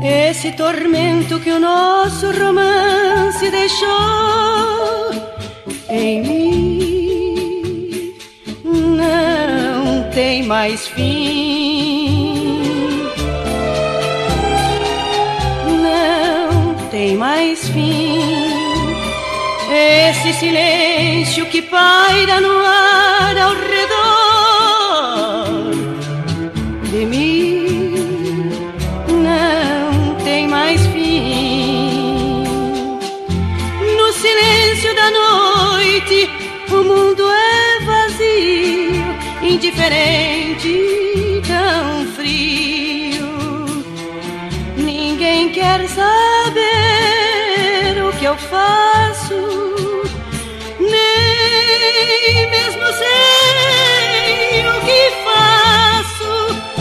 esse tormento que o nosso romance deixou em mim não tem mais fim, não tem mais fim. Esse silêncio que paira no ar ao redor de mim não tem mais fim. No silêncio da noite o mundo é vazio, indiferente, tão frio. Ninguém quer saber o que eu faço, nem mesmo sei o que faço,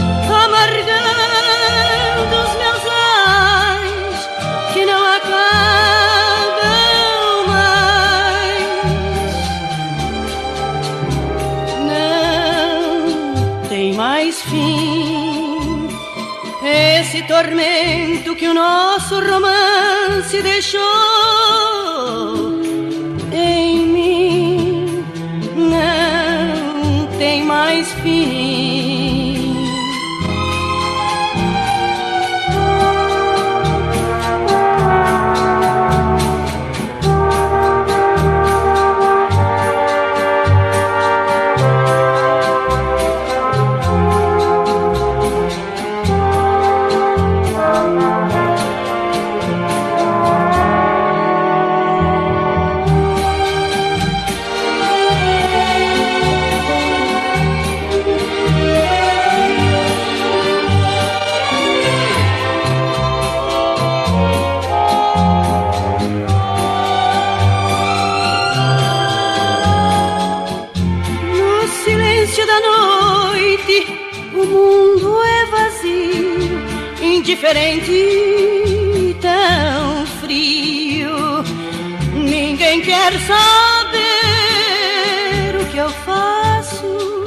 amargando os meus ais que não acabam mais. Não tem mais fim esse tormento que o nosso romance deixou em mim, não tem mais fim. Indiferente, tão frio. Ninguém quer saber o que eu faço,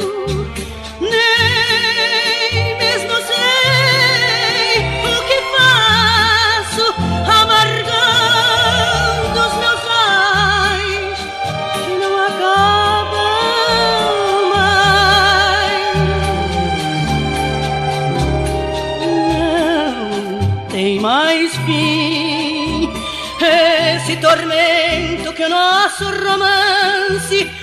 nem mesmo sei o que faço, amargando os meus ais que não acabam mais. Tem mais fim esse tormento que o nosso romance